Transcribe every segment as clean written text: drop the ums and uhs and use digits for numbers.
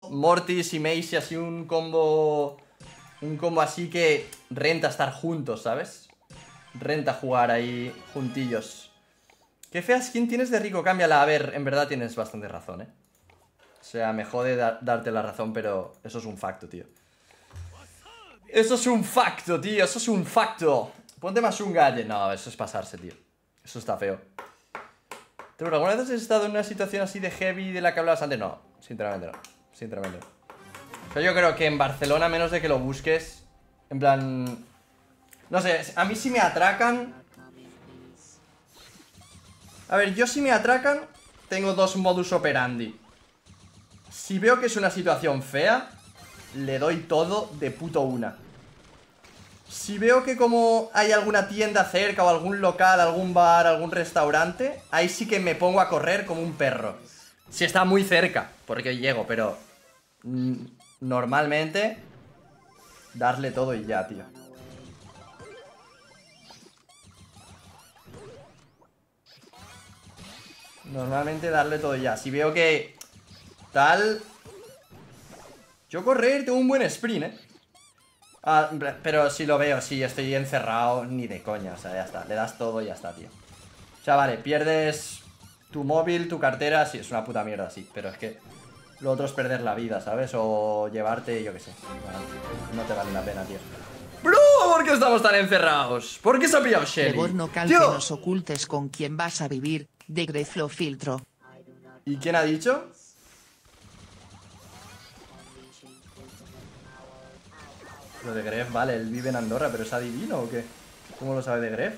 Mortis y Mace y así un combo. Un combo así que renta estar juntos, ¿sabes? Renta jugar ahí juntillos. Qué fea skin tienes de Rico, cámbiala. A ver, en verdad tienes bastante razón, O sea, me jode darte la razón, pero eso es un facto, tío. Eso es un facto, tío, eso es un facto. Ponte más un gadget. No, eso es pasarse, tío. Eso está feo. ¿Pero alguna vez has estado en una situación así de heavy de la que hablabas antes? No, sinceramente no. Sinceramente no. O sea, yo creo que en Barcelona, a menos de que lo busques, en plan... No sé, a mí si me atracan... A ver, yo si me atracan, tengo dos modus operandi. Si veo que es una situación fea, le doy todo de puto una. Si veo que como hay alguna tienda cerca o algún local, algún bar, algún restaurante, ahí sí que me pongo a correr como un perro. Si está muy cerca, porque llego, pero... normalmente, darle todo y ya, tío. Normalmente darle todo y ya. Si veo que... tal... Yo correr, tengo un buen sprint, pero si lo veo, si estoy encerrado, ni de coña, o sea, ya está. Le das todo y ya está, tío. O sea, vale, pierdes tu móvil, tu cartera, sí, es una puta mierda, sí. Pero es que lo otro es perder la vida, ¿sabes? O llevarte, yo qué sé. No te vale la pena, tío. ¡Bro! ¿Por qué estamos tan encerrados? ¿Por qué se ha pillado Shelly? Leborno cal que nos ocultes con quién vas a vivir, de Greflo Filtro. ¿Y quién ha dicho? Lo de Gref, vale, él vive en Andorra, pero ¿es adivino o qué? ¿Cómo lo sabe de Gref?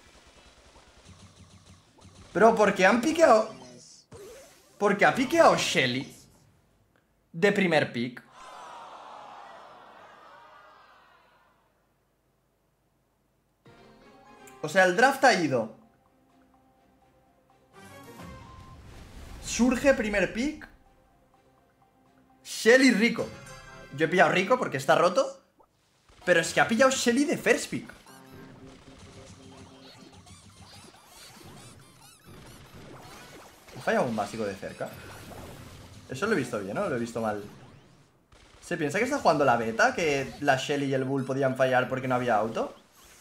Pero porque han piqueado... Porque ha piqueado Shelly de primer pick. O sea, el draft ha ido. Surge primer pick. Shelly Rico. Yo he pillado Rico porque está roto. Pero es que ha pillado Shelly de first pick. ¿He fallado un básico de cerca? Eso lo he visto bien, ¿no? Lo he visto mal. ¿Se piensa que está jugando la beta? Que la Shelly y el Bull podían fallar porque no había auto.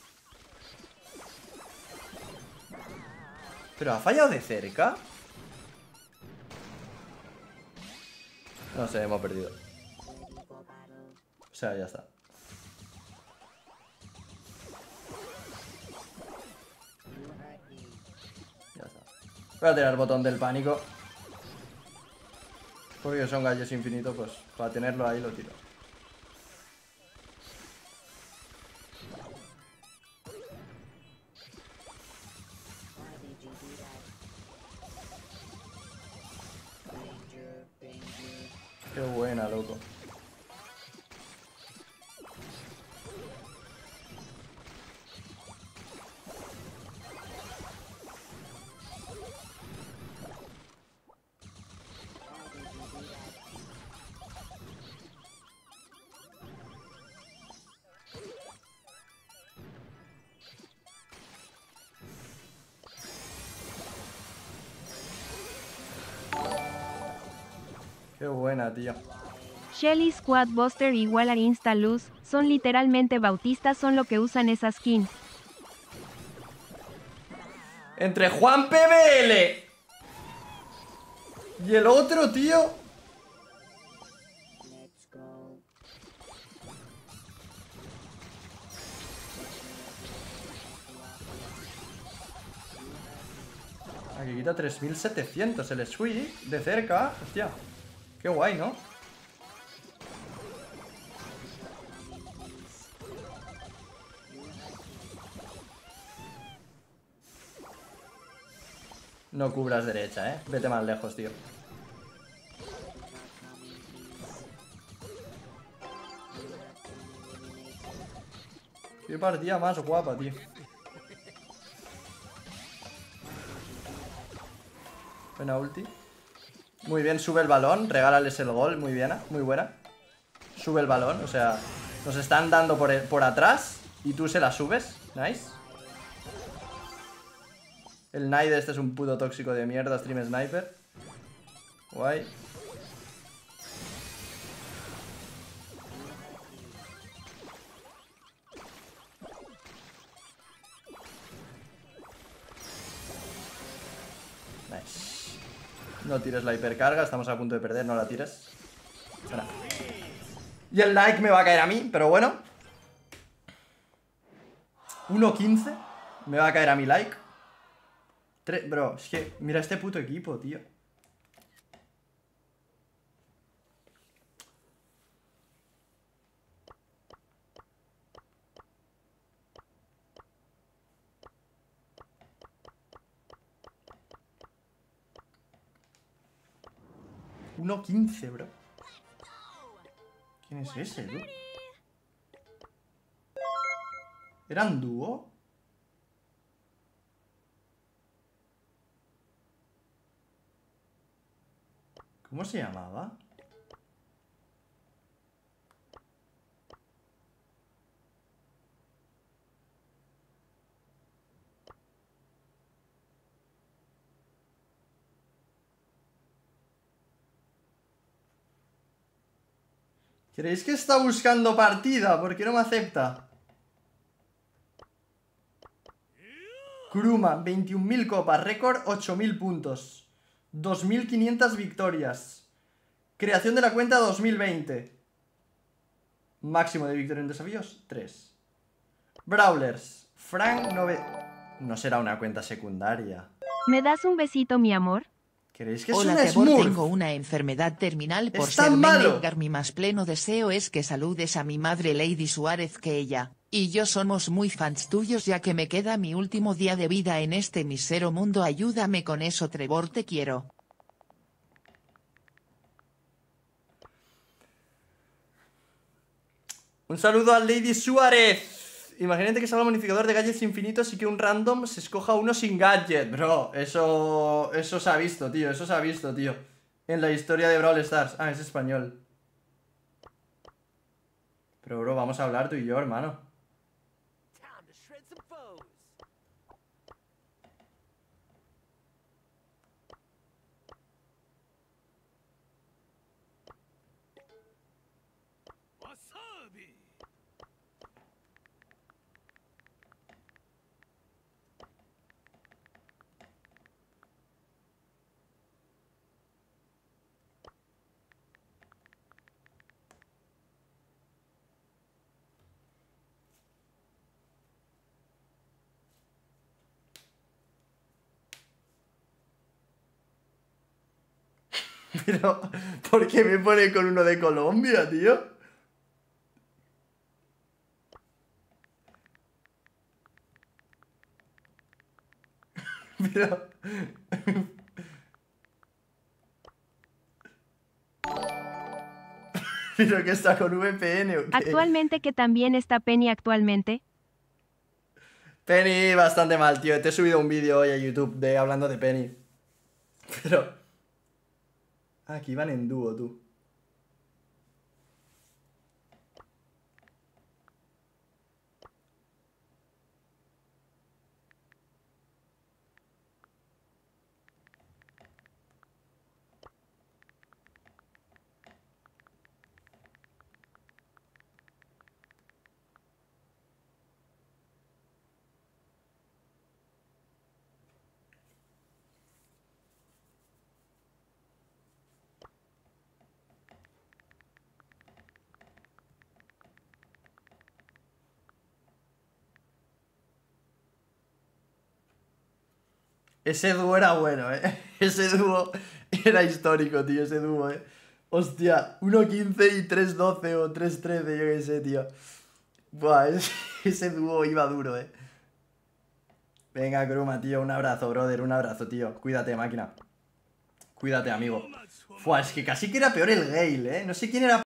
¿Pero ha fallado de cerca? No sé, hemos perdido. O sea, ya está. Ya está. Voy a tirar el botón del pánico. Porque son gallos infinitos, pues para tenerlo ahí lo tiro. Qué buena, loco. Qué buena, tío. Shelly Squad Buster igual a Insta Luz, son literalmente bautistas, son lo que usan esa skin. Entre Juan PBL y el otro, tío. Aquí quita 3700 el Squeak de cerca. Hostia, qué guay, ¿no? No cubras derecha, vete más lejos, tío. Qué partida más guapa, tío. Buena ulti. Muy bien, sube el balón. Regálales el gol, muy bien, muy buena. Sube el balón, o sea, nos están dando por atrás y tú se la subes. Nice. El Knight este es un puto tóxico de mierda, Stream Sniper. Guay. No tires la hipercarga, estamos a punto de perder, no la tires. Espera. Y el like me va a caer a mí, pero bueno. 1.15. Me va a caer a mi like. Bro, es que mira este puto equipo, tío. $1.15, bro. ¿Quién es ese, tú? ¿Eran dúo? ¿Cómo se llamaba? ¿Creéis que está buscando partida? ¿Por qué no me acepta? Kuruma, 21.000 copas, récord 8.000 puntos, 2.500 victorias. Creación de la cuenta 2020. Máximo de victoria en desafíos, 3. Brawlers, Frank 9... No será una cuenta secundaria. ¿Me das un besito, mi amor? ¿Creéis que es Hola, una Tebor, Smurf? tengo una enfermedad terminal por ¡Es ser tan malo! Edgar. Mi más pleno deseo es que saludes a mi madre Lady Suárez, que ella y yo somos muy fans tuyos, ya que me queda mi último día de vida en este mísero mundo. Ayúdame con eso, Trevor, te quiero. Un saludo a Lady Suárez. Imagínate que salga un bonificador de gadgets infinitos y que un random se escoja uno sin gadget. Bro, eso se ha visto, tío. Eso se ha visto, tío. En la historia de Brawl Stars. Ah, es español. Pero, bro, vamos a hablar tú y yo, hermano. Pero, ¿por qué me pone con uno de Colombia, tío? Pero... ¿Pero que está con VPN o qué? Actualmente, que también está Penny actualmente. Penny bastante mal, tío. Te he subido un vídeo hoy a YouTube de hablando de Penny. Pero... Ah, aquí van en dúo, tú. Ese dúo era bueno, Ese dúo era histórico, tío, ese dúo, Hostia, 1.15 y 3.12 o 3.13, yo qué sé, tío. Buah, ese dúo iba duro, Venga, Kruma, tío, un abrazo, brother, un abrazo, tío. Cuídate, máquina. Cuídate, amigo. Fua, es que casi que era peor el Gale, No sé quién era